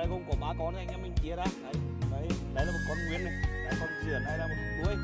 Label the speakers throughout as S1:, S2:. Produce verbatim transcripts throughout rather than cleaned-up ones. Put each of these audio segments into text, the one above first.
S1: này gồm có ba con anh em mình chia ra. Đấy, đấy, đấy là một con nguyên này, đấy con sườn, đây là một đuôi,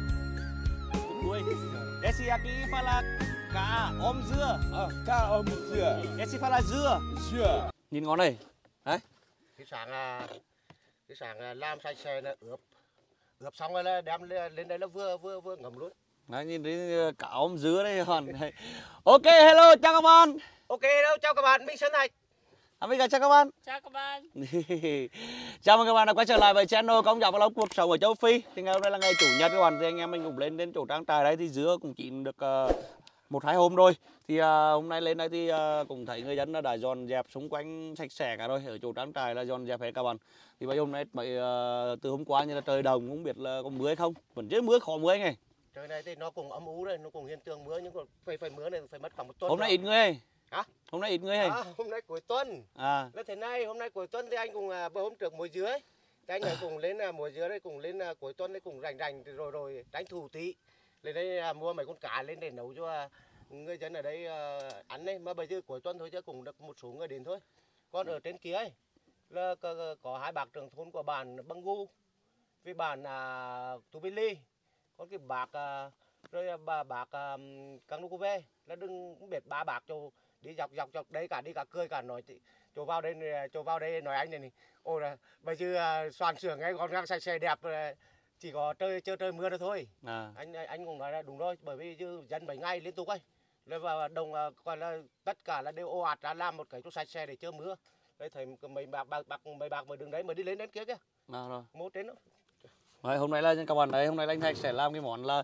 S1: một đuôi. Desiaki phải là cá ôm dưa,
S2: ờ, cá ôm dưa.
S1: Desi phải là dưa,
S2: dưa.
S1: Nhìn ngon này, đấy.
S3: Cái sáng cái sáng làm sạch xe là ướp, ướp xong rồi là đem lên đây là vừa vừa vừa ngầm luôn.
S1: Đấy, nhìn thấy cá ôm dứa đây còn. Ok, hello, chào các bạn.
S3: Ok, hello, chào các bạn, mình Sơn Thạch.
S1: À, bây giờ chào các bạn.
S4: Chào các bạn.
S1: Chào mừng các bạn đã quay trở lại với channel Công Giáo Vlog cuộc sống ở châu Phi. Thì ngày hôm nay là ngày chủ nhật các bạn, thì anh em mình cũng lên đến chỗ trang trại đấy, thì dứa cũng chín được uh, một hai hôm rồi. Thì uh, hôm nay lên đây thì uh, cũng thấy người dân đã dọn dẹp xung quanh sạch sẽ cả rồi, ở chỗ trang trại là dọn dẹp hết các bạn. Thì bây giờ hôm nay mấy uh, từ hôm qua như là trời đồng, không biết là có mưa hay không, vẫn chưa mưa, khó mưa anh này.
S3: Trời này thì nó cũng âm u đây, nó cũng hiện tượng mưa, nhưng còn phải phải mưa này phải mất khoảng một tuần.
S1: Hôm nay ít người hay?
S3: Hả?
S1: Hôm nay ít người hay?
S3: À, hôm nay cuối tuần.
S1: À.
S3: Là thế này, hôm nay cuối tuần thì anh cùng bữa hôm trước mùa dứa ấy. Thì anh ấy cùng lên mùa dứa đây, cùng lên cuối tuần đây cùng rảnh rảnh rồi rồi đánh thủ tí. Lên đây mua mấy con cá lên để nấu cho người dân ở đây ăn đấy. Mà bây giờ cuối tuần thôi chứ cũng được một số người đến thôi. Còn ở trên kia ấy là có, có hai bác trưởng thôn của bản Băng Gu với bản uh, Tu Bê Ly. Còn cái bác uh, rồi bà bác uh, Căng Đô Cô Vê là đừng không biết ba bác cho đi dọc dọc dọc đấy cả, đi cả cười cả nói chỗ vào đây chỗ vào đây nói anh này này, ôi là bây giờ uh, soàn sưởng ngay con găng sạch sẽ đẹp, chỉ có trời chơi trời mưa đó thôi. À. anh anh cũng nói là đúng rồi, bởi vì chứ dân bảy ngày liên tục ấy và đồng uh, còn là tất cả là đều ồ ạt ra làm một cái chỗ sạch sẽ để chơi mưa. Đây thấy mấy bác bác bác mấy bác mới đứng đấy mới đi lên đến kia kìa. À, rồi một đến đó.
S1: Đấy, hôm nay là các bạn đấy, hôm nay anh Thạch sẽ làm cái món là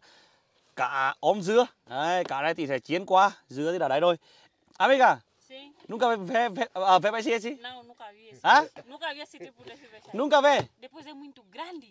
S1: cá ôm dưa. Đấy, cá này thì sẽ chiến qua, dưa thì đã đấy rồi. Amiga,
S4: Sim.
S1: Nunca ve ve uh, ve vai ser assim?
S4: Não, nunca vi esse.
S1: Hả?
S4: Nunca vi esse tipo de cerveja.
S1: Nunca ve.
S4: Depois é muito grande.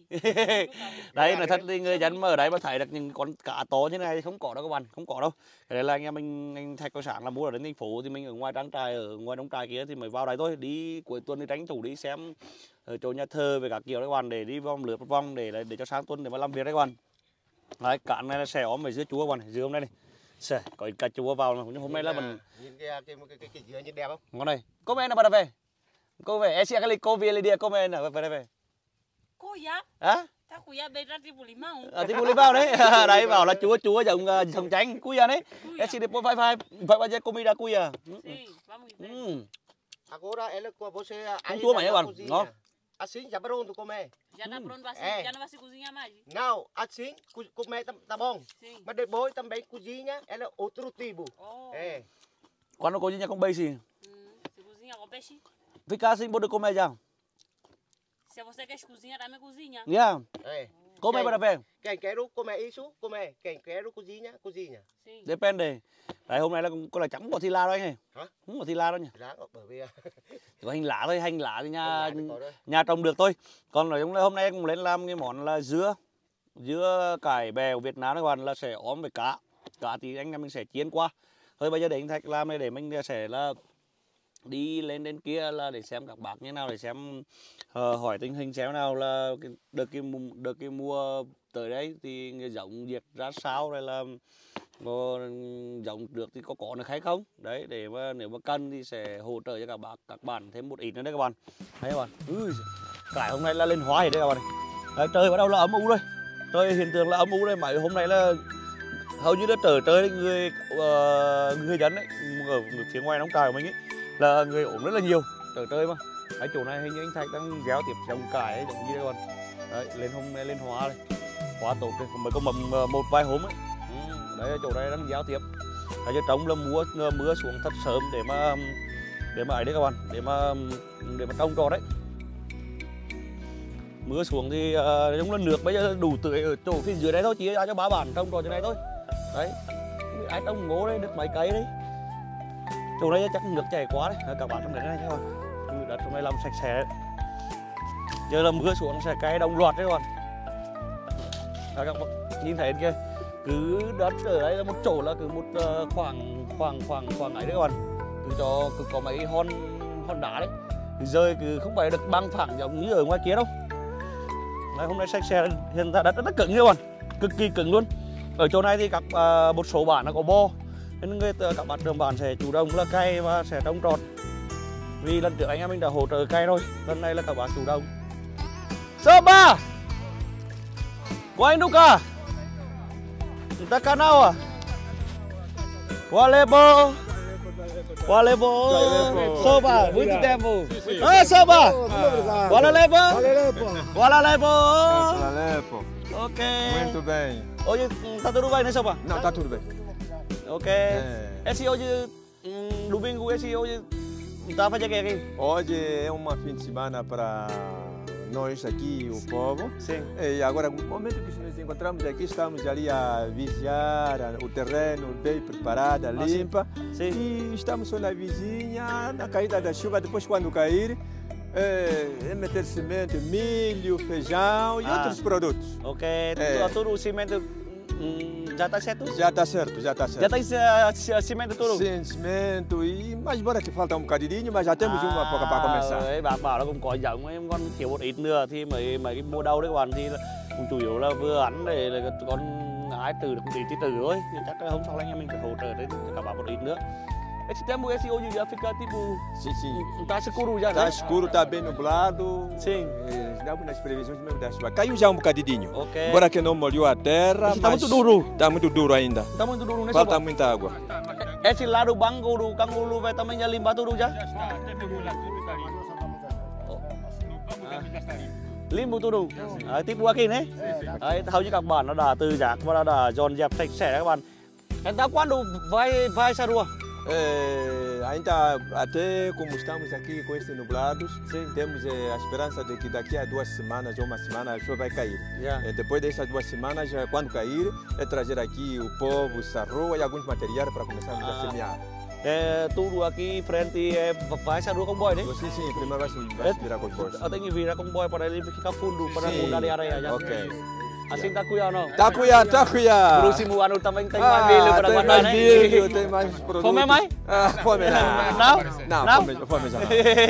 S1: Đấy, nói thật thì người dân mà ở đấy mà thấy được những con cá to như này thì không có đâu các bạn, không có đâu. Cái đấy là anh em mình anh Thạch có sáng là mua ở đến thành phố, thì mình ở ngoài trang trại, ở ngoài đống trại kia thì mới vào đấy thôi. Đi cuối tuần đi tranh thủ đi xem ở chỗ nhà thờ về các kiểu đấy các bạn, để đi vòng lượt một vòng để để cho sáng tuần để mà làm việc đấy các bạn. Đấy, cá này là xẻ ốm với dưa chúa các bạn, dưa hôm nay này. Xẻ, có cà chua vào mà hôm nay là mình
S3: nhìn cái cái cái cái, cái dưa nhìn đẹp không?
S1: Ngon này. Come na para ver. Come, esse é aquele couve ele dia come na, para ver.
S4: Cuia.
S1: Hả?
S4: Ta cuia bên ra tipo limão.
S1: À, thì bùi bao đấy. Đấy bảo là chúa chúa giống uh, sòng tránh cuia đấy. Esse depois vai vai vai fazer comida cuia.
S4: Sim, vamos ver.
S1: Hum.
S3: Agora ela com você
S1: Không chua mày các bạn, ngon.
S3: Assim já pronto comer.
S4: Já tá pronto assim,
S3: É.
S4: já não vai se cozinhar mais.
S3: Não, assim comer tá, tá bom.
S4: Sim.
S3: Mas depois também cozinha, ela é outro tipo.
S4: Oh.
S3: É.
S1: Quando cozinha com beijo.
S4: Hum, se cozinha com peixe.
S1: Fica assim pode comer já.
S4: Se você quer cozinhar, também cozinha.
S1: Yeah.
S3: É.
S1: Come
S3: Quem-
S1: para ver.
S3: Quem quer comer isso, come. Quem quer cozinha, cozinha.
S4: Sim.
S1: Depende. Đấy, hôm nay là con là chấm có thi la đó anh ơi.
S3: Hả?
S1: Không có thi la đó nhỉ.
S3: Ráng bởi vì
S1: Chỉ có hành lá thôi, hành lá thì nhà
S3: Hành lá thì có thôi.
S1: nhà trồng được thôi. Còn nói chung là hôm nay cũng lên làm cái món là dưa, dưa cải bèo Việt Nam các bạn, là sẽ ốm với cá. Cá thì anh em mình sẽ chiên qua. Thôi bây giờ để anh Thạch làm này, để mình sẽ là đi lên đến kia là để xem các bác như nào, để xem uh, hỏi tình hình xem nào là cái, được cái được cái mua tới đây thì người giống diệt ra sao, rồi là có giống được thì có có được hay không. Đấy, để mà nếu mà cần thì sẽ hỗ trợ cho các bác các bạn thêm một ít nữa đấy các bạn. Đấy các bạn. Ui, cải hôm nay là lên hóa rồi đấy các bạn. Đấy, trời bắt đầu là ấm u rồi. Trời hiện tượng là ấm u rồi, mấy hôm nay là hầu như là trở trời người uh, người dân đấy ở phía ngoài đóng trại của mình ấy là người ốm rất là nhiều, trở trời mà. Cái chỗ này hình như anh Thạch đang gieo tiếp trồng cải ấy, giống như đây các bạn. Đấy, lên hôm nay lên hóa đây, hóa tốt đây, mới có mầm một vài hôm ấy. Ừ, đấy chỗ này đang gieo tiếp. Đấy, trồng là mưa mưa xuống thật sớm để mà để mà ấy đấy các bạn, để mà để mà trồng trọt đấy. Mưa xuống thì uh, giống là nước bây giờ đủ tưới ở chỗ phía dưới đây thôi, chỉ ra cho ba bản trồng trọt chỗ này thôi. Đấy, ai trồng ngô đấy, được mấy cây đấy. Chỗ này chắc nước chảy quá đấy, các bạn trong đấy này các bạn. Đất trong này làm sạch sẽ đấy. Giờ là mưa xuống sẽ cây đồng loạt đấy các bạn. À, các bạn nhìn thấy kia, cứ đất ở đây là một chỗ là cứ một uh, khoảng khoảng khoảng khoảng ấy đấy các bạn. Cứ cho cứ có mấy hòn hòn đá đấy, cứ rơi cứ không phải được băng phẳng giống như ở ngoài kia đâu. Đấy, hôm nay sạch sẽ, hiện tại đất rất là cứng các bạn, cực kỳ cứng luôn. Ở chỗ này thì các uh, một số bản nó có bo, nên người các bạn đường bản sẽ chủ động là cày và sẽ trồng trọt. Vì lần trước anh em mình đã hỗ trợ cây rồi, lần này là các bác chủ động. Sơ ba của anh Luca. Chúng ta cá nào à? Walepo. Walepo. Soba, muito tempo. Ah, Soba. Walepo. Walepo.
S2: Alepo.
S1: Ok.
S2: Muito bem.
S1: Hoje tá tudo bem, né, Soba?
S2: Não, tá tudo bem.
S1: Ok.
S2: É.
S1: Esse hoje, hum, domingo, esse hoje tá fazendo o que aqui?
S2: Hoje é uma fim de semana para nós aqui, o povo.
S1: Sim.
S2: E agora, no momento que nos encontramos aqui, estamos ali a vigiar o terreno bem preparado, limpa.
S1: Sim.
S2: E estamos só na vizinha, na caída da chuva, depois quando cair, é, é meter semente, milho, feijão e
S1: Ah.
S2: outros produtos.
S1: Ok.
S2: É.
S1: Tudo o cimento hum, já tá certo?
S2: Já está certo, já está certo.
S1: Já tem uh, cimento tudo?
S2: Sim, cimento e mas bora que falta um bocadinho, mas já temos uma pouca para começar.
S1: Đấy, bác bảo là cũng có giống em con thiếu một ít nữa thì mấy mấy cái mua đâu đấy các bạn thì là cũng chủ yếu là vừa ăn để là con ai trừ được một ít thì trừ thôi. Thì chắc là hôm sau anh em mình phải hỗ trợ đến các bạn một ít nữa. Esse tempo esse hoje já fica tipo
S2: Sim, sim.
S1: tá escuro já,
S2: Está
S1: né?
S2: escuro, está bem nublado.
S1: Sim.
S2: É, dá nas previsões mesmo da chuva. Caiu já um bocadinho.
S1: Ok.
S2: Agora que não molhou a terra,
S1: Mas tá
S2: mas
S1: muito duro.
S2: Está muito duro ainda.
S1: Tá muito duro, né,
S2: Falta
S1: Soba?
S2: muita água.
S1: Esse lado banco do canguru vai também já limpar tudo já? Limbo tudo. Đấy, tiếp qua kia đấy. Đấy, hầu như các bạn nó đã từ rác và đã dọn dẹp sạch sẽ các bạn. Em đã quando vai vai sa rua?
S2: É, ainda até como estamos aqui com estes nublados,
S1: Sim.
S2: temos é, a esperança de que daqui a duas semanas ou uma semana a chuva vai cair.
S1: Yeah.
S2: É, depois dessas duas semanas, já, quando cair, é trazer aqui o povo, sarroa e alguns materiais para começarmos
S1: Ah.
S2: a semear.
S1: É, tudo aqui frente é, vai sa rua comboio đấy.
S2: Sim, sim, primeiro vai se, vai se virar com os bolsos.
S1: Atau yang vira comboio para ele ficar fundo para
S2: Sim.
S1: mudar de area já.
S2: Ok.
S1: Assim tá cuidando.
S2: Takuya, takuya!
S1: Próximo ano também tem mais milho para
S2: tem
S1: guardar,
S2: mais
S1: né?
S2: milho, tem mais produtos.
S1: Fome mais?
S2: Ah, fome não.
S1: Não?
S2: Não,
S1: Não?
S2: fome, fome já não.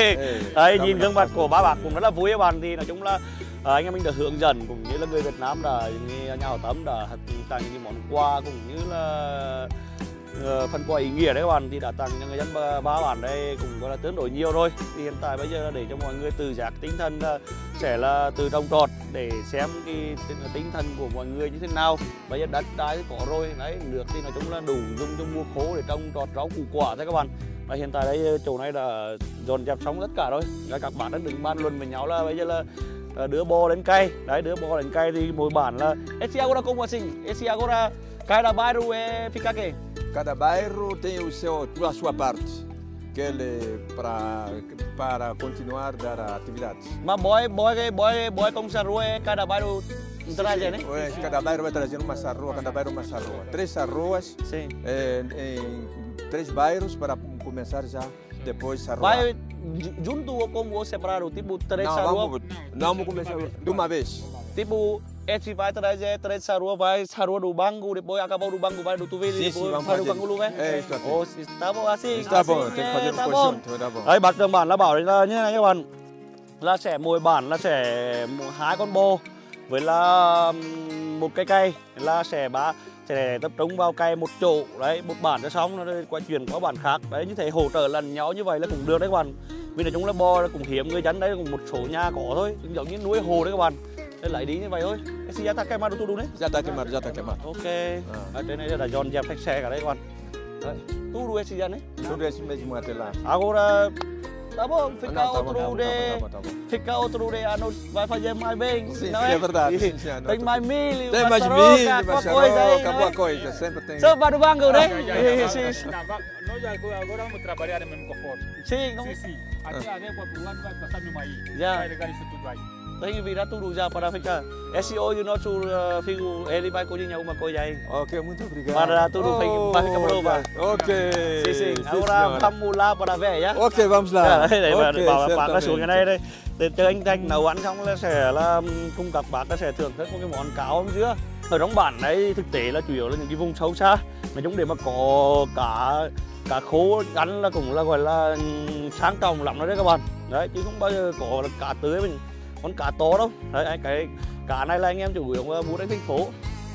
S1: Đấy, nhìn gương mặt của ba bác cũng rất là vui các bạn. Thì nói chung là à, anh em mình đã hướng dẫn cũng như là người Việt Nam đã như nhà hảo tâm đã tặng những món quà cũng như là uh, phần quà ý nghĩa đấy các bạn, thì đã tặng cho người dân ba, ba bản đây cũng gọi là tương đối nhiều rồi. Thì hiện tại bây giờ là để cho mọi người tự giác tinh thần là sẽ là từ trồng trọt để xem cái tinh thần của mọi người như thế nào. Bây giờ đất đai thì có rồi đấy, nước thì nói chung là đủ dùng cho mùa khô để trồng trọt rau củ quả đấy các bạn. Và hiện tại đây chỗ này đã dọn dẹp xong tất cả rồi. Và các bạn đã đừng bàn luận với nhau là bây giờ là đưa bò đến cây, đấy đưa bò đến cây thì mỗi bản là esse agora como assim? Esse agora cada bairro é fica quê?
S2: Cada bairro tem o seu, a sua parte, que ele para para continuar a dar atividades.
S1: Mà bói bói cái bói bói công sa rua é cada bairro traz né?
S2: É, cada bairro vai trazer uma sarrua, cada bairro uma sarrua. Três sarruas
S1: Sim.
S2: é, em três bairros para começar já depois sarrua.
S1: Vai junto com o separado, tipo três
S2: Não,
S1: sa rua.
S2: vamos, não vamos começar de uma vez.
S1: Tipo esse vai trazer três sa rua, vai sa rua do banco, depois acabou do banco, vai do tu
S2: Sim, sim,
S1: depois
S2: vamos
S1: vai do
S2: fazer.
S1: canguru né?
S2: É isso aqui.
S1: Ồ, tá bom assim.
S2: Está bom,
S1: assim,
S2: tem que
S1: é,
S2: fazer um
S1: tá bom.
S2: conjunto, tá bom.
S1: Đấy, bác trưởng bản là bảo đấy là như này các bạn, là sẽ mỗi bản là sẽ hai con bò với là một cây cây, là sẽ ba sẽ tập trung vào cây một chỗ đấy, một bản cho xong rồi quay chuyển qua bản khác đấy, như thế hỗ trợ lần nhau như vậy là cũng được đấy các bạn. Vì nói chung là bò là cũng hiếm người dân đấy, cũng một số nhà có thôi, giống như nuôi hồ đấy các bạn. Đấy, lấy đi như vậy thôi. Esse já tá queimado tudo đấy.
S2: Já está queimado, já está queimado.
S1: Ok. Ở trên này là dọn dẹp sạch sẽ cả đấy các bạn. Đấy, tudo esse já đấy.
S2: Tudo isso mesmo até lá.
S1: Agora tá bom, fica
S2: Não, tá bom,
S1: outro
S2: tá bom,
S1: de
S2: tá bom, tá bom.
S1: fica outro de ano vai fazer mais bem,
S2: Sim,
S1: não
S2: sim,
S1: é?
S2: é verdade. Sim, sim,
S1: Tem
S2: não,
S1: mais milho,
S2: Tem mais
S1: maçaroca,
S2: milho,
S1: qualquer
S2: maçaroca,
S1: coisa aí, não
S2: alguma
S1: é?
S2: coisa, sempre tem.
S1: Só para o banco, né?
S5: Já,
S1: Sim,
S5: já,
S1: sim.
S5: já, já. Nós agora, agora vamos trabalhar mesmo com força.
S1: Sim, não.
S5: Sim, sim. Até a régua pro ano vai passar mesmo aí.
S1: Já.
S5: Vai regar isso tudo aí.
S1: Tem que virar tudo já para ficar. Esse hoje o nosso uh, filho, ele vai cozinhar alguma coisa aí.
S2: Ok, muito obrigado.
S1: Para tudo fica- vai ficar prova.
S2: Ok.
S1: Sim, sim.
S2: sim,
S1: Agora
S2: senhora.
S1: vamos lá para ver nhá.
S2: Ok, vamos lá.
S1: Đấy, để mà
S2: Ok,
S1: bảo bác là
S2: certamente.
S1: xuống cái này đây. Để cho anh Thanh nấu ăn xong là sẽ là cùng các bác là sẽ thưởng thức một cái món cáo hôm dưa. Ở trong bản đấy thực tế là chủ yếu là những cái vùng sâu xa. Nói chung để mà có cá cá khô ăn là cũng là gọi là sang trọng lắm đó đấy các bạn. Đấy chứ không bao giờ có là cá tưới mình con cá to đâu. Đấy anh- cái cá này là anh em chủ yếu là mua đến thành phố.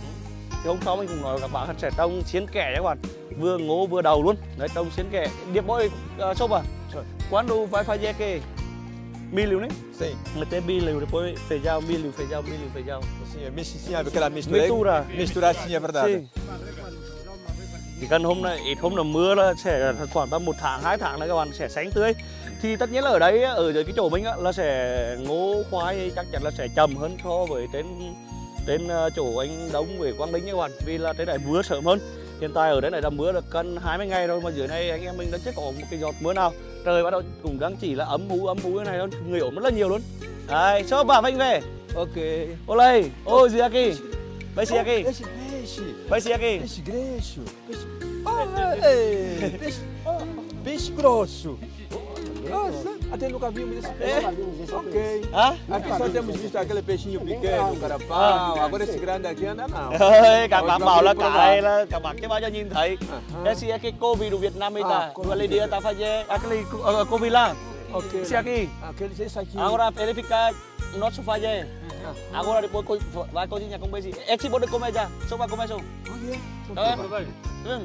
S1: Thì hôm sau mình cũng nói với các bạn sẽ trồng xiên kẻ các bạn, vừa ngô vừa đầu luôn. Đấy trồng xiên kẻ điệp bôi uh, sâu à. Quando vai fazer que milho, né?
S2: Sim.
S1: Meter milho, depois feijão, milho, feijão, milho, feijão.
S2: Sim, é mis- sim, aquela mistura.
S1: Mistura.
S2: Misturar sim, é verdade.
S1: Sim. Chỉ cần hôm nay ít hôm nào mưa là sẽ khoảng tầm một tháng hai tháng là các bạn sẽ xanh tươi. Thì tất nhiên là ở đây ở dưới cái chỗ mình á, là sẽ ngô khoai chắc chắn là sẽ chậm hơn so với trên trên chỗ anh Đông về Quang Linh các bạn, vì là trên này mưa sớm hơn. Hiện tại ở đây này đã mưa được gần hai mươi ngày rồi mà dưới này anh em mình đã chưa có một cái giọt mưa nào. Trời bắt đầu cũng đang chỉ là ấm ú ấm ú thế này thôi, người ốm rất là nhiều luôn. Đấy, số bà anh về.
S2: Ok.
S1: Olay, ô gì aqui? Vai ser aqui.
S2: Esse peixe.
S1: Vai ser aqui.
S2: Peixe greixo. Peixe. Ah, ei, peixe, ah, peixe grosso. Nossa, até nunca vimos esse peixe. Ok.
S1: Hả?
S2: Aqui só temos visto aquele peixinho pequeno, carapau. Agora esse grande aqui anda não.
S1: Ơi, các bạn bảo là cả đây là các bạn chưa bao giờ nhìn thấy.
S2: Aham.
S1: Esse aqui Covid do Việt Nam aí tá.
S2: Ah,
S1: Do ali dia tá fazer aquele uh, Covid lá.
S2: Ok.
S1: Esse aqui.
S2: Aquele, esse aqui.
S1: Agora ele fica nosso fazer. Agora depois co- vai cozinhar com beijo. Esse pode comer já. Só vai comer só.
S2: Oh, yeah.
S1: Tá?
S5: Vai.
S1: Ừ.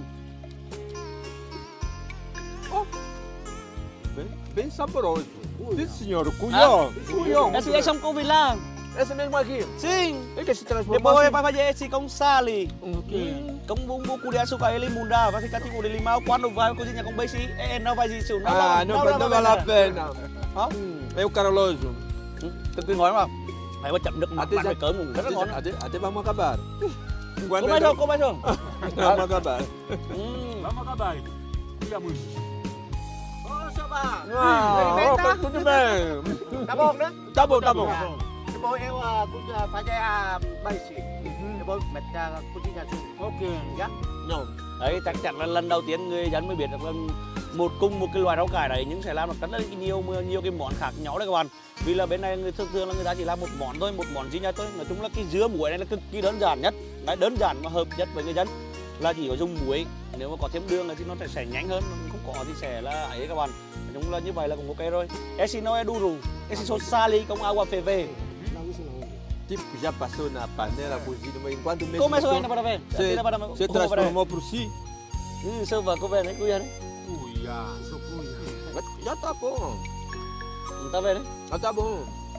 S2: Bem, bem saboroso. Sim, senhor. Cunhão. Cunhão.
S1: Esse é são Covid lá.
S2: Esse mesmo aqui.
S1: Sim.
S2: É que se transformou
S1: Depois
S2: assim.
S1: vai fazer esse com sali.
S2: Ok.
S1: Com bumbu de açúcar ele muda, vai ficar tipo de limão. Quando vai cozinhar com beijo, eh, não vai isso. Não,
S2: Ah, não, não, não vale a pena.
S1: Hả?
S2: É o caroloso.
S1: Cực kỳ ngon đúng không? Phải có chậm được mặt
S2: Até
S1: mặt với
S2: já,
S1: cỡ mùng rất là ngon.
S2: até, até vamos acabar.
S1: Cô mấy thôi, cô mấy thôi.
S2: Vamos acabar.
S5: Vamos acabar. Cuida muito.
S3: Ô, số ba.
S2: Ah, oh, tudo bem.
S3: Tá bom, né?
S2: Tá bom, tá bom.
S3: Depois eu uh, uh, fazer a beijo. Depois mete a cozinha junto.
S5: Ok.
S3: Já?
S2: Não.
S1: Đấy, chắc chắn là lần đầu tiên người dân mới biết được là một cùng một cái loài rau cải đấy nhưng sẽ làm được rất là nhiều nhiều cái món khác nhau đấy các bạn. Vì là bên này người thường thường là người ta chỉ làm một món thôi, một món duy nhất thôi. Nói chung là cái dứa muối này là cực kỳ đơn giản nhất, đấy, đơn giản mà hợp nhất với người dân là chỉ có dùng muối. Nếu mà có thêm đường thì nó sẽ, sẽ nhanh hơn, không có thì sẽ là ấy các bạn. Nói chung là như vậy là cũng ok rồi. Esse não é duro, esse só sale com água ferver.
S2: Tipo, já passou na panela cozida, mas enquanto mesmo.
S1: Começou ainda para ver.
S2: Se,
S1: Ainda para
S2: se transformou por si.
S1: Ừ, sơ vào cô về đấy, cô về đấy.
S5: Cuia. Sou cuia.
S2: Já tá bom.
S1: Người ta về đấy.
S2: Já tá bom.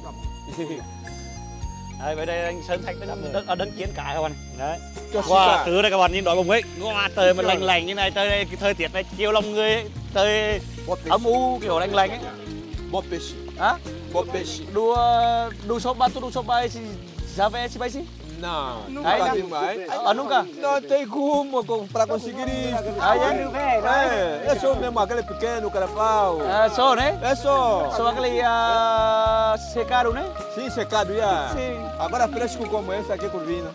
S1: Đây, về đây anh Sơn Thành đang đang, đang, đang chiến cả các bạn. Đấy.
S2: Cho
S1: Wow,
S2: wow,
S1: từ đây các bạn nhìn đói bụng ấy. Wow, trời mà lành lành như này, trời đây cái thời tiết này chiều lòng người ấy. Trời ấm u kiểu lành lành ấy.
S2: bom peixe.
S1: Hả?
S2: Bom peixe.
S1: Đu đu soba, tu đu soba esse já vê esse vai sim?
S2: Não,
S1: Aí,
S2: nunca
S1: né?
S2: vi mais.
S1: Ah, nunca?
S2: Não tem como com- pra conseguir isso.
S1: Ah, é?
S2: É, é só mesmo aquele pequeno carapau.
S1: À, só, né?
S2: É só.
S1: Só aquele uh, secado, né?
S2: Sim, secado já.
S1: Sim.
S2: Agora fresco como esse aqui, Corvina.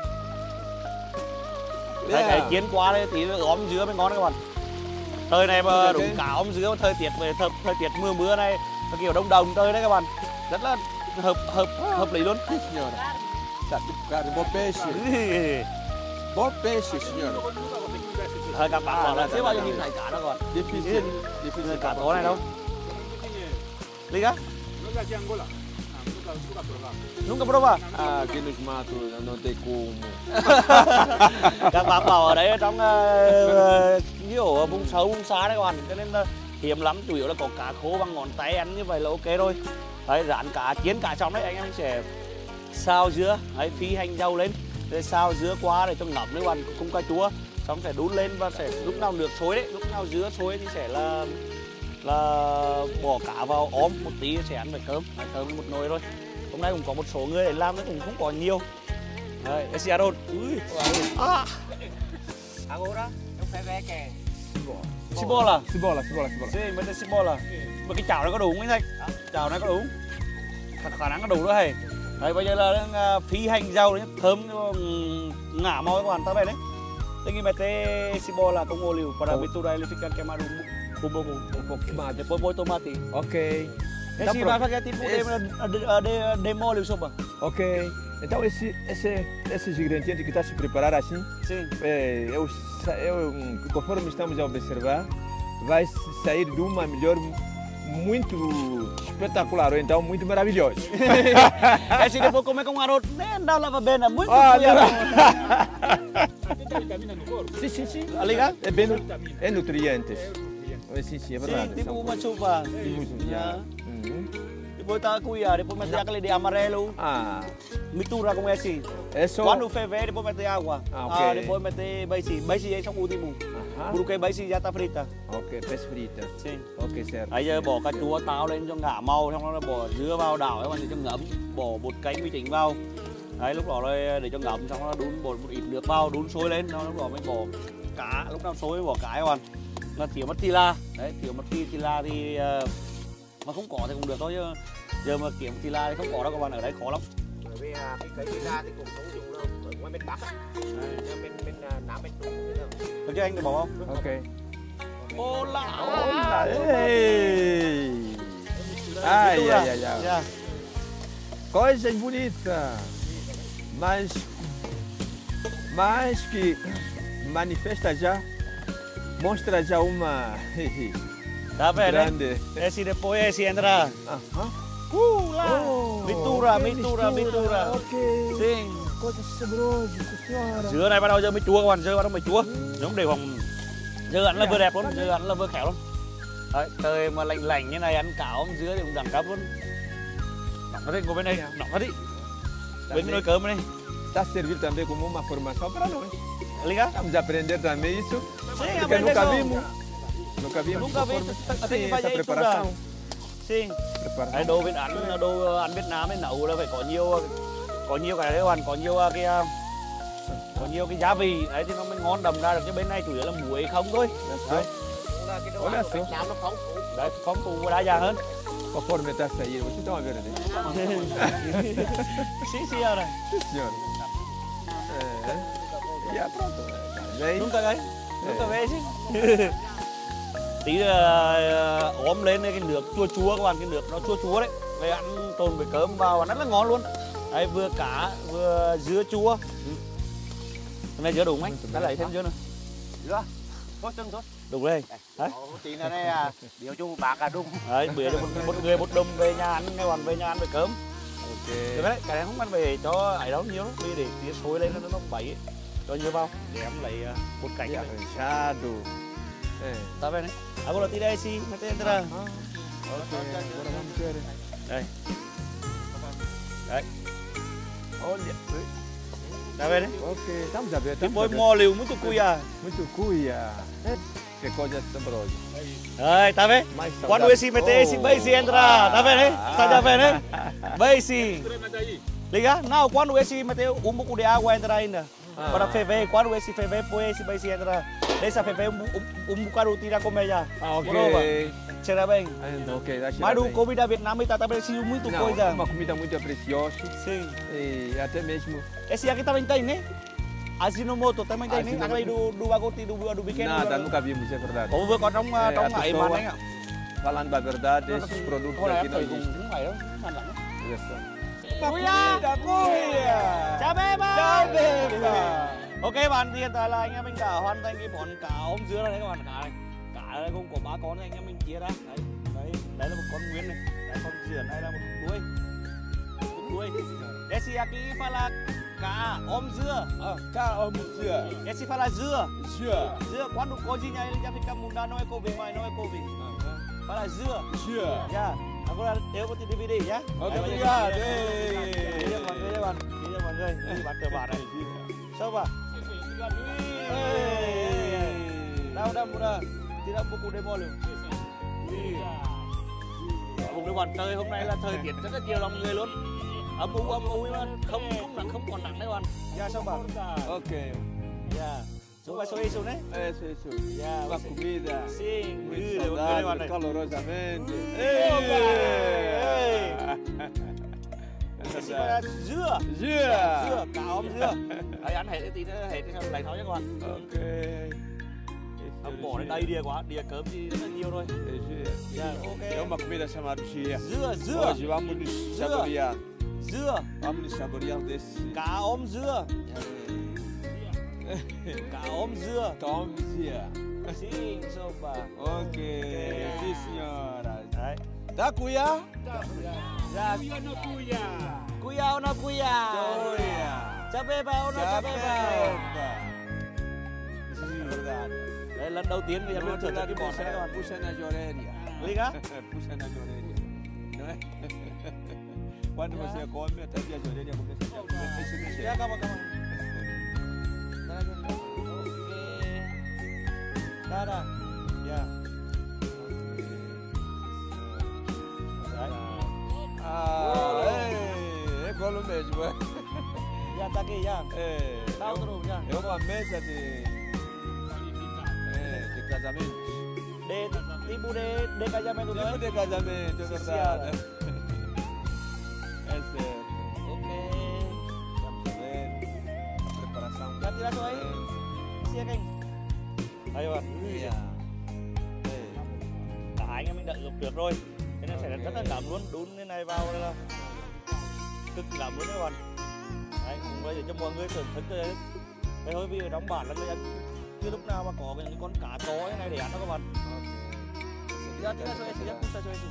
S1: Đây, cái chiến qua đây tí nữa ốm dứa mới ngon các bạn. Thời này mà
S2: Ok.
S1: đúng cả ốm dứa, thời tiết về thời, thời tiết mưa mưa này, nó kiểu đông đồng trời đấy các bạn. Rất là hợp hợp hợp lý luôn.
S2: Sim, senhora. Tá tipo carne, bom peixe. Bom peixe, senhora.
S1: Thời các bạn bảo là chưa bao giờ nhìn thấy cá đâu còn.
S2: Difícil.
S1: Nhìn
S2: Difícil.
S1: cả tố này đâu. Lý á?
S5: Nós aqui em Angola. Ah, nunca, nunca provamos.
S1: Nunca prova.
S2: Ah, aqui nos matos não tem como.
S1: Các bạn bảo ở đấy ở trong uh, kiểu ở vùng sâu vùng xa đấy các bạn, cho nên là hiếm lắm, chủ yếu là có cá khô bằng ngón tay ăn như vậy là ok rồi. Đấy, rán cá chiến cá xong đấy anh em sẽ xào dứa, đấy, phi hành dầu lên, rồi xào dứa qua để cho ngấm đấy các bạn, cùng cà chua, xong sẽ đun lên và sẽ lúc nào nước sôi đấy, lúc nào dứa sôi thì sẽ là là bỏ cá vào ốm một tí sẽ ăn với cơm, đấy, cơm một nồi thôi. Hôm nay cũng có một số người để làm nó cũng không có nhiều. Đấy, esse arroz. Ui. Ah.
S3: Agora eu pego é que
S1: Cebola.
S5: Cebola, cebola, cebola.
S1: Sim, mới cebola. Mà cái chảo này có đủ không anh Thành? Chảo này có đủ? Khả, khả năng có đủ đó hay. Đấy, bây giờ là đang uh, phi hành dầu đấy, thơm um, ngả màu các bạn ta về đấy. Tem que meter cebola com óleo para misturar ele ficar queimado um pouco, um pouco mais. Depois põe tomate.
S2: Ok.
S1: Esse vai fazer tipo de, de, de, de molho sopa.
S2: Ok. Então esse, esse, esses ingredientes que está a se preparar assim,
S1: Sim.
S2: é, eu, sa- eu, conforme estamos a observar, vai sair de uma melhor muito espetacular, ou então muito maravilhoso.
S1: Esse depois comer com arroz, nem dá lava bem, é muito
S2: Ah,
S1: cuidado.
S5: Aqui tem vitamina no corpo.
S2: Sim, sim, sim.
S1: Ali cá?
S2: É, bem, nu- é nutrientes.
S5: É nutriente.
S2: sim, sim, é
S1: Sim,
S2: verdade.
S1: tipo
S2: são
S1: uma
S2: cores.
S1: chuva.
S2: Tipo chuva,
S1: Yeah.
S2: Uhum.
S1: Depois tá cuia, depois mete aquele de amarelo,
S2: Ah,
S1: mistura com esse.
S2: é só...
S1: Quando ferver, depois mete água.
S2: Ah, ok.
S1: Ah, depois mete beici. Beici é só o último.
S2: Aham.
S1: Porque beici já tá frita.
S2: Ok, peixe frita.
S1: Sim.
S2: Ok, certo.
S1: Bây giờ bỏ cà chua táo lên cho ngả màu, xong nó bỏ dưa vào đảo các bạn để cho ngấm, bỏ bột canh mì chính vào. Đấy, lúc đó là để cho ngấm, xong nó đun bột một ít nước vào, đun sôi lên, xong lúc đó mới bỏ cá, lúc nào sôi mới bỏ cá các bạn. Nó thiếu mất tila, đấy, thiếu mất tí tila thì uh, mà không có thì cũng được thôi chứ. Giờ mà kiếm tila thì không có đâu các bạn, ở đây khó lắm.
S3: Bởi vì à, cái cây tila thì cũng không dùng đâu, ở ngoài miền Bắc á, à, bên bên à, Nam bên Trung thế nào.
S1: Được chưa anh, được bỏ không?
S2: Ok.
S1: Ô lão!
S2: Olá! Ei! Ai, ai, ai, ai.
S1: Yeah.
S2: Coisa bonita! Mas... Mas que manifesta já, mostra já uma...
S1: Tá vendo, né?
S2: grande...
S1: Esse depois esse entra.
S2: Aham.
S1: Uh, lá!
S2: Oh,
S1: Mistura,
S2: ok,
S1: mistura, mistura.
S2: Ok.
S1: Sim.
S2: Coisa saborosa, senhora.
S1: Dưa này bắt đầu giờ mới chua các bạn, dưa bắt đầu mới chua. Giống để vòng dưa ăn là vừa đẹp luôn, dưa ăn là vừa khéo luôn. Đấy, trời mà lạnh lạnh như này ăn cá ôm dưa thì cũng đẳng cấp luôn. Nóng nó đi, ngồi bên đây, nóng nó đi. Bên cái nồi cơm này.
S2: Está a servir também como uma formação para nós.
S1: Liga?
S2: Vamos aprender também isso,
S1: Sim,
S2: porque
S1: aprender
S2: nunca
S1: com-
S2: vimos. Nunca vimos
S1: Nunca
S2: essa
S1: vi,
S2: forma-
S1: ta- ta-
S2: sim,
S1: ta- ta-
S2: essa
S1: ta-
S2: preparação.
S1: Sim.
S2: preparação.
S1: Đấy, đồ bên ăn, đồ ăn Việt Nam ấy nấu là phải có nhiều, có nhiều cái đấy các bạn, có nhiều cái, có nhiều cái gia vị, đấy thì nó mới ngon đậm ra được. Chứ bên này chủ yếu là muối không thôi. Đấy,
S3: Cũng là cái đồ
S2: Ủa,
S3: ăn
S2: là
S3: của
S2: sao?
S3: Việt Nam nó phong phú.
S1: đấy phong phú và đa dạng hơn.
S2: Conforme está a sair, vocês estão a ver ali?
S1: Sim, senhora.
S2: Sim, senhor. É. E é pronto. Vem.
S1: Nunca gấy, nunca về chứ. Tí là ốm lên cái nước chua chua các bạn, cái nước nó chua chua đấy. Về ăn trộn với cơm vào ăn rất là ngon luôn. Đấy, vừa cá vừa dưa chua. Ừ. Cái này dưa đúng anh, ta lấy thêm dưa nữa.
S3: Dưa. Thôi chân thôi.
S1: Đúng đây. Đấy.
S3: Ồ, tí nữa đây à, điều chung bạc à đúng.
S1: Đấy, bữa cho một, một người một đồng về nhà ăn, nghe bạn về nhà ăn với cơm.
S2: Ok.
S1: Được đấy, cái này không ăn về cho ấy đâu nhiều lắm, vì để tí sôi lên nó nó bậy, cho nhiều vào để em lấy uh, bột canh.
S2: Arranjado. É.
S1: Ta về đấy. Agora tira esse, mete entra.
S2: Ok, agora vamos ver.
S1: Đây. Đấy,
S2: Olha.
S1: ta về đấy.
S2: Ok, estamos a ver. Estamos a
S1: Depois
S2: ver.
S1: molho muito cuia.
S2: Muito cuia. Que coisa saborosa.
S1: Đây, ta về.
S2: Mais
S1: Quando
S2: saudável.
S1: esse mete esse, vai se entra. Ta về đấy. Ta já về đấy. Vai se. Liga? Não, quando esse mete um pouco de água entra ainda.
S2: Ah.
S1: Para ferver, quando esse ferver, depois esse vai se entra. Deixa ferver um, um, um bocado, tira comer já.
S2: Ah, ok.
S1: Prova. Cheira bem.
S2: Ah, ok, dá cheiro
S1: Mas do
S2: bem.
S1: comida Vietnam está aparecendo muito
S2: Não,
S1: coisa.
S2: uma comida muito preciosa
S1: Sim.
S2: e até mesmo
S1: Esse aqui também tem, né? Ajinomoto também tem, né?
S2: Ajinomoto.
S1: Aquele do, do bagoti, do, do pequeno.
S2: nada,
S1: do...
S2: nunca vimos, é verdade.
S1: Ủa vừa có trong
S2: É,
S1: trong
S2: a
S1: ấy
S2: pessoa-
S1: mà anh ạ.
S2: Falando a verdade, esses produtos
S1: Hồi này
S2: aqui
S1: em
S2: não
S1: thấy cũng
S2: existem.
S1: cũng vậy đó, cũng hành lắm.
S2: Olha só.
S1: Cuia!
S2: cuia!
S1: Chào bé ba!
S2: Chào bé ba!
S1: Ok bạn, thì hiện tại là anh em mình đã hoàn thành cái món cá ôm dưa rồi đấy các bạn. Cá này, cá này cũng có ba con anh em mình chia ra. Đấy, đấy, đấy là một con nguyên này, đấy con sườn, đây là một đuôi, một đuôi. Esse aqui fala cá ôm dưa.
S2: Ah, cá ôm dưa.
S1: Esse fala dưa.
S2: Dưa.
S1: Dưa, quando cozinha ele já fica mudado, não é couve mais, não é couve. Fala dưa.
S2: Dưa.
S1: Já. Agora eu vou te dividir, já?
S2: Ok,
S1: Aí,
S2: obrigado.
S1: Đi cho mọi người, cho bạn, đi cho mọi người. Đi bạn chờ bạn này. Sao bà? Đâu đâu muda. Tidak buku demo luôn. Vùng địa bàn trời hôm nay là thời tiết rất là chiều lòng người luôn. Âm u âm u mà không không nặng không còn nặng đấy bạn. Dạ sao bà?
S2: Ok.
S1: Dạ. Chúng ta xoay xuống đấy.
S2: Isso, isso.
S1: Dạ.
S2: Uma comida
S1: Sim.
S2: muito
S1: Ừ, để mọi người đây bạn
S2: saudável,
S1: này.
S2: calorosamente.
S1: Ê! Esse là dưa.
S2: Dưa.
S1: Dưa, cá ôm dưa. Đấy, ăn hết tí nữa, hết thì lấy thôi nhé các bạn.
S2: Ok.
S1: Ông bỏ lên đây đìa quá, đìa cơm thì rất là nhiều rồi.
S2: É dưa.
S1: Dạ, ok.
S2: É uma comida chamada gia.
S1: Dưa, dưa,
S2: Hoje vamos nos saborear.
S1: dưa,
S2: Vamos nos saborear desse.
S1: cá ôm dưa. Cá ôm dưa.
S2: Tome dưa.
S1: Sim, sopa.
S2: Ok. Sim, senhora.
S1: Đấy.
S2: Dá cuia?
S1: Dạ. Cuia ona cuia.
S2: Cuia.
S1: Chapeba ona chapeba.
S2: É verdade.
S1: Đấy, Đây lần đầu tiên người dân
S2: No,
S1: thưởng thức cái món này các bạn.
S2: Puxa na joreria.
S1: Liga?
S2: Puxa na joreria. Não é? Quando você come, até a joreria começa a se mexer.
S1: Ya, kamu kamu. Dah dah. Ya.
S2: Ah, é, é golo mesmo. É.
S1: Ya, tá aqui, ya.
S2: É,
S1: Tá outro, ya.
S2: é uma mesa de, é, de casamento.
S1: De tipo de de casamento
S2: Tipo
S1: né?
S2: de casamento, é
S1: Sim,
S2: verdade. É certo.
S1: Ok.
S2: Estamos a ver a preparação.
S1: Ya tira tu aí. Xia kênh. Đây bạn.
S2: Yeah. É.
S1: Cả hai anh em mình đã ướp được rồi. Thế nên sẽ rất là ngắm luôn, đun cái này vào đây là cực ngắm luôn các bạn. Đấy, cũng bây giờ cho mọi người thưởng thức cái đấy. Thế thôi vì ở trong bản là người ăn chưa lúc nào mà có những con cá to thế này để ăn đó các bạn. Ya tira tu esi, ya bisa tu esi.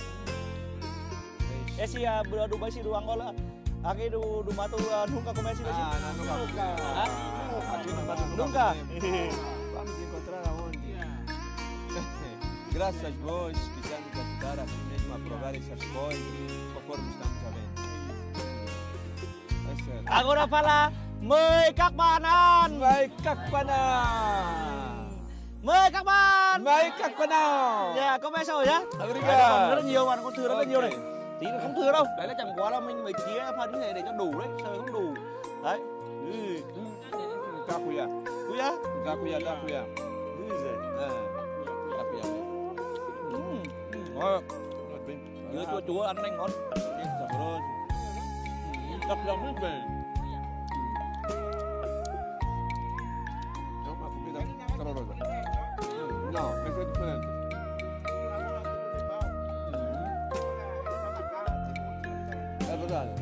S1: Esi ya bữa đu basi đu angol lah. Aki đu đu matu nunca come esi basi.
S2: Ah, não, nunca.
S1: Nunca.
S2: Ah, aqui no Brasil
S1: Nunca.
S2: Vamos encontrar aonde? Graças a vós que já nos ajudaram aqui mesmo a provar essas coisas, conforme estamos a ver. É certo.
S1: Agora fala, mời các bạn ăn.
S2: Vai, Cacpana!
S1: Mời các bạn.
S2: Vai, Cacpana!
S1: Dạ, có vé rồi nhá.
S2: Obrigado.
S1: Đấy, còn rất là nhiều bạn, con thừa rất là nhiều này.
S2: Ok.
S1: Tí nữa không thừa đâu. Đấy là chẳng quá là mình phải chia phần như này để cho đủ đấy, sợi không đủ. Đấy. Ừ.
S2: Cacuia.
S1: Cúi á.
S2: Cacuia, cacuia.
S1: Ừ giời.
S2: É. Cacuia.
S1: Ừ.
S2: Ngon.
S1: Dưa chua chúa ăn nhanh ngon.
S2: Saboroso. Tá cuidando muito bem. É uma comida saborosa. Não, essa é diferente. É verdade.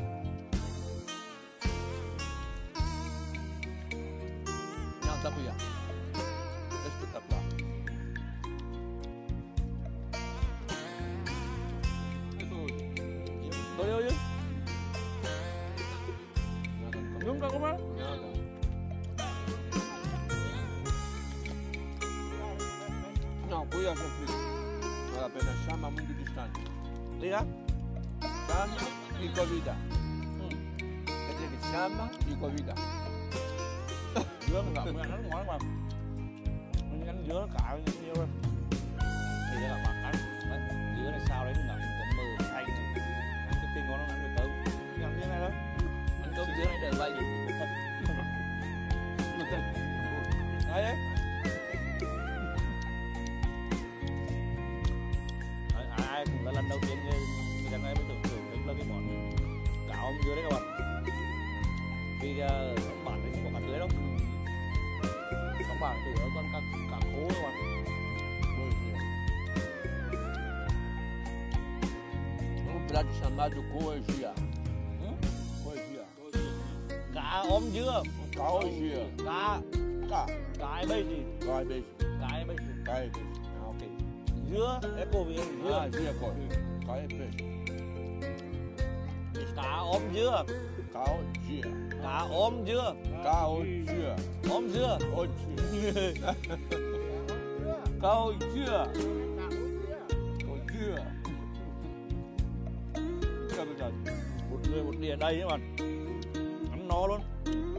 S2: Não, tá cuidando. É espetacular.
S1: Tôi yêu chứ.
S2: Nada.
S1: Nunca come.
S2: Nada. Não, cuia com frio. Vale a pena, chama muito distante.
S1: Đi á.
S2: Chama e convida. Quer dizer que chama e convida.
S1: Dưa mình gặp mình ăn ngon mà. Mình ăn dưa cả nhiều rồi. Thì đây là bạn ăn. Đấy, dưa này sao đấy mình ngậm có mờ xanh. Ăn cái tinh ngon nó ăn được đâu. Ăn như thế này thôi. Ăn cơm dưa này đợi vậy. Đấy đấy. Đấy, ai cũng là lần đầu tiên người người dân này mới tưởng thưởng thức là cái món cá ôm dưa đấy các bạn. Vì uh, trong bản thì không có cá tưới đâu. Trong bản thì ở con cá cá khô các bạn.
S2: Um prato chamado coegia.
S1: Ừ?
S2: Coegia.
S1: Cá ôm dưa.
S2: Coegia.
S1: Cá
S2: Cá.
S1: cái bây gì?
S2: Cai beijo.
S1: Cái bây gì?
S2: Cai beijo. Ah, ok.
S1: Dưa é cổ viên dưa.
S2: Ah, dia coi. Cai beijo.
S1: Cá ôm dưa.
S2: Cao dia.
S1: Cá ôm dưa.
S2: Cao dia.
S1: Ôm dưa.
S2: Ô dia. Cao dia. Cao dia. É verdade.
S1: Một người một đĩa đầy các bạn. Ăn no luôn.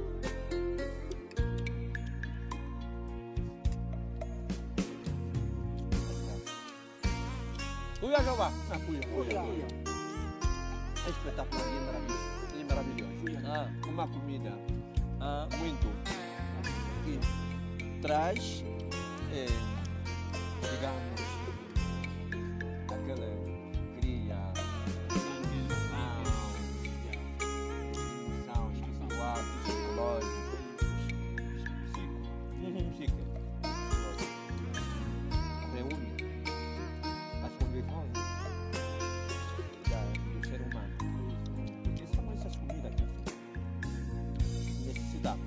S1: Cuia cho bạn.
S2: Ah, cuia, cuia. É espetacular e é maravilhoso. E é maravilhoso.
S1: À,
S2: Uma comida
S1: à,
S2: muito que traz, é, digamos, aquela cria, emoção, emoção, espiritual, psicológico, psico, psique, reúne as condições da, do ser humano. Porque são essas comidas que necessidade.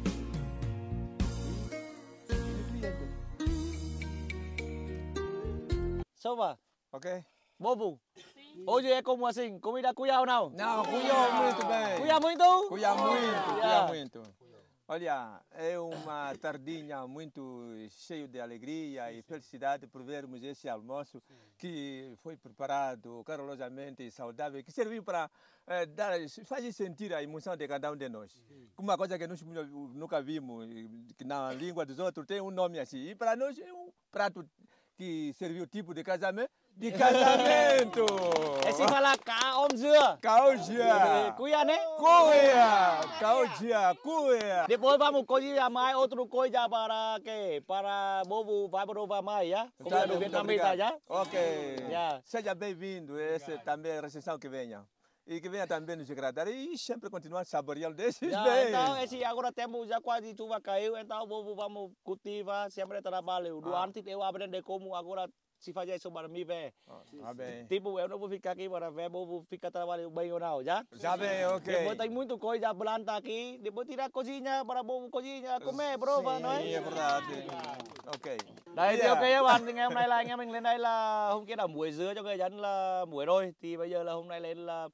S1: sâu vào.
S2: Ok?
S1: Vô vụ. Hoje é como assim? Comida cuiau nào?
S2: Não, cuiou muito bem.
S1: Cuiau muito?
S2: Cuia muito,
S1: Yeah.
S2: cuia muito. Olha, é uma tardinha muito cheia de alegria e felicidade por vermos esse almoço que foi preparado calorosamente e saudável, que serviu para eh, dar, fazer sentir a emoção de cada um de nós. Uma coisa que nós nunca vimos, que na língua dos outros tem um nome assim. E para nós é um prato que serviu tipo de casamento. De casamento!
S1: Esse fala cá om dưa.
S2: Cáo dia!
S1: Cuia né?
S2: Cuia! Cáo dia! Cuia!
S1: Depois vamos cozinhar mais outro coisa para que para povo vai provar mais, já? Comida do vietnamita, já?
S2: Ok.
S1: Já.
S2: Seja bem-vindo. Essa também é a recepção que venha. E que venha também nos agradar e sempre continuar saboreando desses
S1: Já,
S2: bens.
S1: então, esse agora temos já quase chuva caiu, então povo vamos cultivar, sempre trabalho. Do antes eu aprender como agora se fazer isso para mim, velho.
S2: Tá bem.
S1: Tipo, eu não vou ficar aqui para ver, vou ficar trabalhando bem ou não, já?
S2: Já bem, ok.
S1: Depois tem muita coisa planta aqui, depois tirar a cozinha para o povo cozinha, comer, prova, não é?
S2: Sim, é verdade. Ok.
S1: Đây thì
S2: Yeah.
S1: ok các bạn, thì ngày hôm nay là anh em mình lên đây là hôm kia là muối dứa cho người dân là muối rồi, thì bây giờ là hôm nay lên là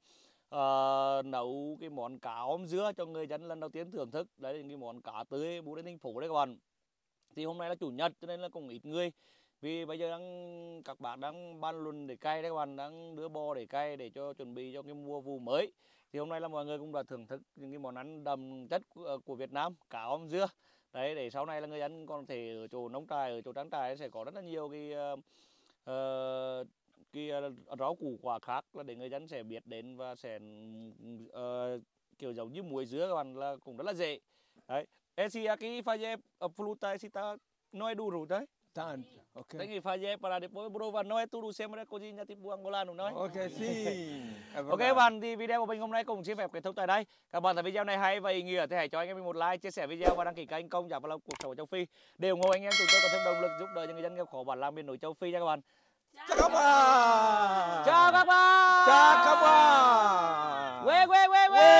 S1: ờ, nấu cái món cá ốm dứa cho người dân lần đầu tiên thưởng thức. Đấy là cái món cá tươi bún đến thành phố đấy các bạn. Thì hôm nay là chủ nhật cho nên là cũng ít người, vì bây giờ đang các bạn đang ban luận để cày đấy các bạn, đang đưa bò để cày để cho chuẩn bị cho cái mùa vụ mới. Thì hôm nay là mọi người cũng đã thưởng thức những cái món ăn đậm chất của, của Việt Nam, cá ốm dứa. Đấy, để sau này là người dân còn thể ở chỗ nông trại, ở chỗ trang trại sẽ có rất là nhiều cái uh, uh, cái uh, rau củ quả khác là để người dân sẽ biết đến và sẽ uh, kiểu giống như muối dứa các bạn là cũng rất là dễ. Đấy, esse aqui fazer a fruta esse tá não é duro, đấy.
S2: Tanto. Ok.
S1: Tem que fazer para depois provar, não é tudo sempre cozinha tipo angolano, não é?
S2: Ok, sim. É
S1: Ok
S2: verdade.
S1: bạn, thì video của mình hôm nay cũng xin phép kết thúc tại đây. Các bạn thấy video này hay và ý nghĩa thì hãy cho anh em mình một like, chia sẻ video và đăng ký kênh Công Giả Và Lòng Cuộc Sống ở Châu Phi để ủng hộ anh em chúng tôi có thêm động lực giúp đỡ những người dân nghèo khổ bản làng miền núi Châu Phi nha các bạn.
S2: Chào các bạn.
S1: Chào các bạn.
S2: Chào các bạn.
S1: Quê quê quê quê.